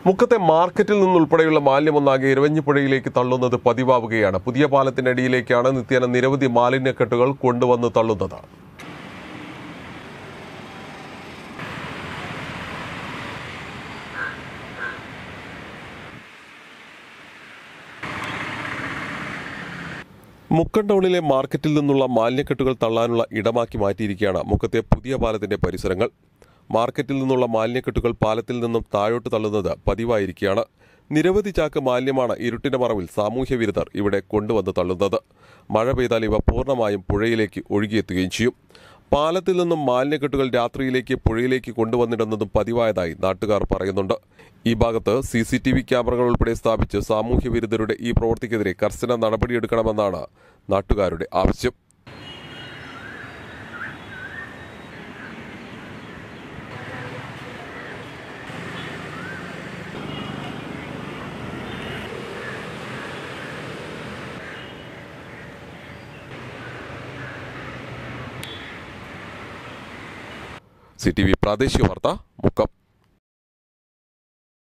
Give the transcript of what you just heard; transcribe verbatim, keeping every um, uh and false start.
മുക്കത്തെ മാർക്കറ്റിൽ നിന്നുൾപ്പെടെയുള്ള മാലിന്യമൊന്നാകെ ഇരവഞ്ഞിപ്പുഴയിലേക്ക് തള്ളുന്നത് പതിവാവുകയാണ്. പുതിയ പാലത്തിനടിയിലേക്കാണ് നിത്യേന നിരവധി മാലിന്യക്കെട്ടുകൾ കൊണ്ടുവന്ന് തള്ളുന്നത്. മുക്കം ടൗണിലെ മാർക്കറ്റിൽ നിന്നുള്ള മാലിന്യക്കെട്ടുകൾ തള്ളാനുള്ള ഇടമാക്കി മാറ്റിയിരിക്കുകയാണ് മുക്കത്തെ പുതിയ പാലത്തിന്റെ പരിസരങ്ങൾ. മാർക്കറ്റിൽ നിന്നുള്ള മാലിന്യക്കെട്ടുകൾ പാലത്തിൽ നിന്നും താഴോട്ട് തള്ളുന്നത് പതിവായിരിക്കുകയാണ്. നിരവധി ചാക്ക് മാലിന്യമാണ് ഇരുട്ടിന്റെ മറവിൽ സാമൂഹ്യ വിരുദ്ധർ ഇവിടെ കൊണ്ടുവന്ന് തള്ളുന്നത്. മഴ പെയ്താൽ ഇവ പൂർണ്ണമായും പുഴയിലേക്ക് ഒഴുകിയെത്തുകയും ചെയ്യും. പാലത്തിൽ നിന്നും മാലിന്യക്കെട്ടുകൾ രാത്രിയിലേക്ക് പുഴയിലേക്ക് കൊണ്ടുവന്നിടുന്നതും പതിവായതായി നാട്ടുകാർ പറയുന്നുണ്ട്. ഈ ഭാഗത്ത് സി സി ടി വി ക്യാമറകൾ ഉൾപ്പെടെ സ്ഥാപിച്ച് സാമൂഹ്യ വിരുദ്ധരുടെ ഈ പ്രവൃത്തിക്കെതിരെ കർശന നടപടിയെടുക്കണമെന്നാണ് നാട്ടുകാരുടെ ആവശ്യം. സി ടി വി പ്രാദേശിക വാർത്ത മുക്കം.